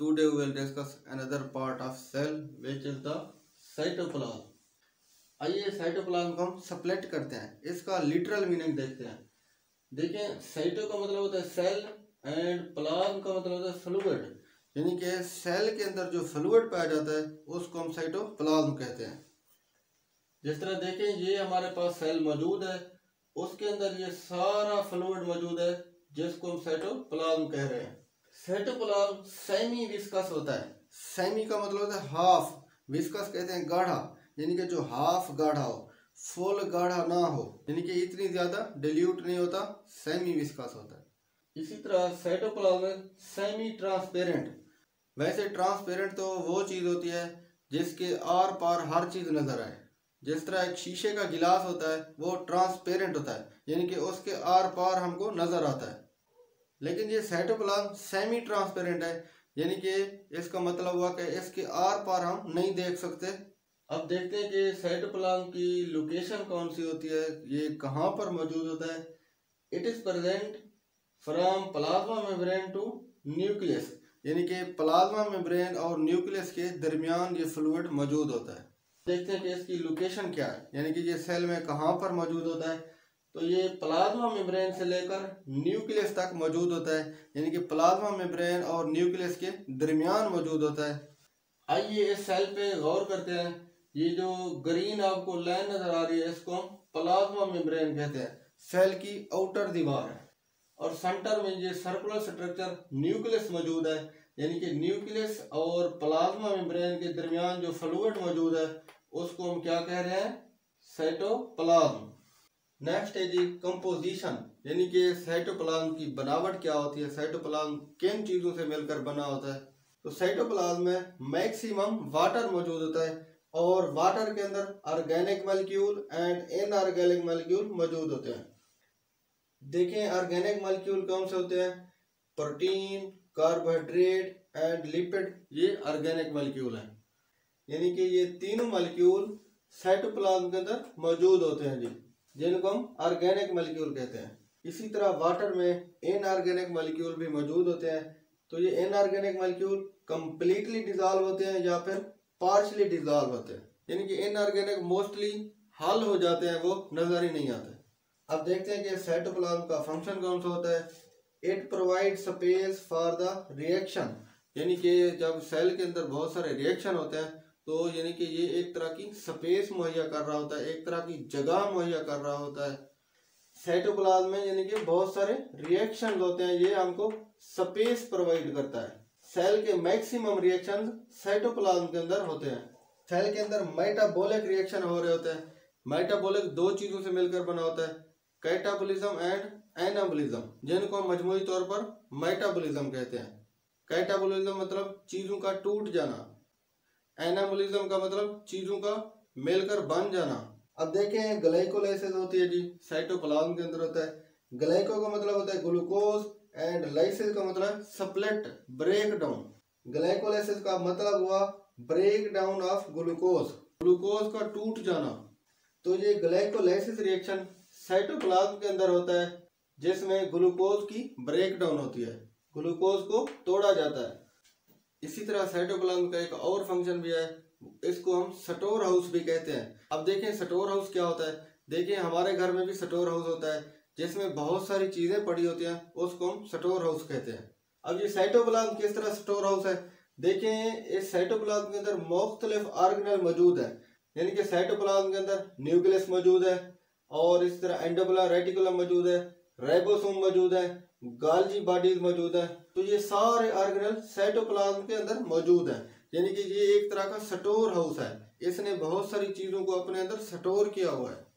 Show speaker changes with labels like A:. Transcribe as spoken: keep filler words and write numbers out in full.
A: today we will discuss another part of cell which is the cytoplasm. आइए cytoplasm को हम सप्लेट करते हैं, इसका लिटरल मीनिंग देखते हैं। देखें, साइटो का मतलब होता है सेल एंड प्लाज्म का मतलब होता है फ्लूइड, यानी कि सेल के अंदर जो फ्लूइड पाया जाता है उसको हम साइटोप्लाज्म कहते हैं। जिस तरह देखें, ये हमारे पास सेल मौजूद है, उसके अंदर ये सारा फ्लूइड मौजूद है जिसको हम साइटोप्लाज्म कह रहे हैं। साइटोप्लाज्म सेमी विस्कस होता है। सेमी का मतलब होता है हाफ, विस्कस कहते हैं गाढ़ा, यानी कि जो हाफ गाढ़ा हो, फुल गाढ़ा ना हो, यानी कि इतनी ज्यादा डिल्यूट नहीं होता, सेमी विस्कस होता है। इसी तरह साइटोप्लाज्म सेमी ट्रांसपेरेंट। वैसे ट्रांसपेरेंट तो वो चीज होती है जिसके आर पार हर चीज नजर आए। जिस तरह एक शीशे का गिलास होता है वो ट्रांसपेरेंट होता है, यानी कि उसके आर पार हमको नजर आता है। लेकिन ये साइटोप्लाज्म सेमी ट्रांसपेरेंट है, यानी कि इसका मतलब हुआ कि इसके आर पार हम नहीं देख सकते। अब देखते हैं कि साइटोप्लाज्म की लोकेशन कौन सी होती है, ये कहाँ पर मौजूद होता है। It is present from plasma membrane to nucleus, यानी कि प्लाज्मा मेम्ब्रेन और न्यूक्लियस के दरमियान ये फ्लूइड मौजूद होता है। देखते हैं कि इसकी लोकेशन क्या है, यानी कि ये सेल में कहाँ पर मौजूद होता है। तो ये प्लाज्मा मेम्ब्रेन से लेकर न्यूक्लियस तक मौजूद होता है, यानी कि प्लाज्मा मेम्ब्रेन और न्यूक्लियस के दरमियान मौजूद होता है। आइए इस सेल पे गौर करते हैं। ये जो ग्रीन आपको लाइन नजर आ रही है इसको हम प्लाज्मा मेम्ब्रेन कहते हैं, सेल की आउटर दीवार है। और सेंटर में ये सर्कुलर स्ट्रक्चर न्यूक्लियस मौजूद है, यानी कि न्यूक्लियस और प्लाज्मा मेम्ब्रेन के दरमियान जो फ्लूइड मौजूद है उसको हम क्या कह रहे हैं, साइटोप्लाज्म। नेक्स्ट है जी कंपोजिशन, यानी कि साइटोप्लाज्म की बनावट क्या होती है, साइटोप्लाज्म किन चीजों से मिलकर बना होता है। तो साइटोप्लाज्म में मैक्सिमम वाटर मौजूद होता है और वाटर के अंदर organic molecule and inorganic molecule मौजूद होते हैं। देखें, ऑर्गेनिक मॉलिक्यूल कौन से होते हैं, प्रोटीन, कार्बोहाइड्रेट एंड लिपिड, ये ऑर्गेनिक मॉलिक्यूल हैं। यानी कि ये तीनों मॉलिक्यूल साइटोप्लाज्म के अंदर मौजूद होते हैं जी, जिनको हम ऑर्गेनिक मॉलिक्यूल कहते हैं। इसी तरह वाटर में इनऑर्गेनिक मॉलिक्यूल भी मौजूद होते हैं। तो ये इनऑर्गेनिक मॉलिक्यूल कंप्लीटली डिसॉल्व होते हैं या फिर पार्शली डिसॉल्व होते हैं, यानी कि इनऑर्गेनिक मोस्टली हल हो जाते हैं, वो नजर ही नहीं आते। अब देखते हैं कि साइटोप्लाज्म का फंक्शन कौन सा होता है। It provide space for the reaction, यानी कि जब सेल के अंदर बहुत सारे रिएक्शन होते हैं तो यानी कि ये एक तरह की स्पेस मुहैया कर रहा होता है, एक तरह की जगह मुहैया कर रहा होता है। साइटोप्लाज्म में यानी कि बहुत सारे रिएक्शन होते हैं, ये हमको स्पेस प्रोवाइड करता है। सेल के मैक्सिमम रिएक्शन साइटोप्लाज्म के अंदर होते हैं। सेल के अंदर मेटाबॉलिक रिएक्शन हो रहे होते हैं। मेटाबॉलिक दो चीजों से मिलकर बना होता है, कैटाबोलिज्म एंड एनाबोलिज्म, जिनको हम मजमूई तौर पर मेटाबॉलिज्म कहते हैं। कैटाबोलिज्म मतलब चीजों का टूट जाना, एनाबोलिज्म का मतलब चीजों का मिलकर बन जाना। अब देखें, ग्लाइकोलाइसिस होती है जी, साइटोप्लाज्म के अंदर होता है। ग्लाइको का मतलब होता है ग्लूकोज एंड लाइसिस का मतलब स्प्लिट, ब्रेक डाउन। ग्लाइकोलाइसिस का मतलब हुआ break down of glucose, glucose का टूट जाना। तो ये ग्लाइकोलाइसिस रिएक्शन साइटोप्लाज्म के अंदर होता है, जिसमें ग्लूकोज की ब्रेक डाउन होती है, ग्लूकोज को तोड़ा जाता है। इसी तरह साइटोप्लाज्म का एक और फंक्शन भी है, इसको हम स्टोर हाउस भी कहते हैं। अब देखें स्टोर हाउस क्या होता है। देखें, हमारे घर में भी स्टोर हाउस होता है जिसमें बहुत सारी चीजें पड़ी होती हैं, उसको हम स्टोर हाउस कहते हैं। अब ये साइटोप्लाज्म किस तरह स्टोर हाउस है। देखें, इस साइटोप्लाज्म के अंदर मुख्तलिफ ऑर्गेनेल मौजूद है, यानी कि साइटोप्लाज्म के अंदर न्यूक्लियस मौजूद है और इस तरह एंडोप्लाज्म रेटिकुलम मौजूद है, राइबोसोम मौजूद है, गाल्जी बॉडीज मौजूद है। तो ये सारे ऑर्गेनेल साइटोप्लाज्म के अंदर मौजूद है, यानी कि ये एक तरह का स्टोर हाउस है, इसने बहुत सारी चीजों को अपने अंदर स्टोर किया हुआ है।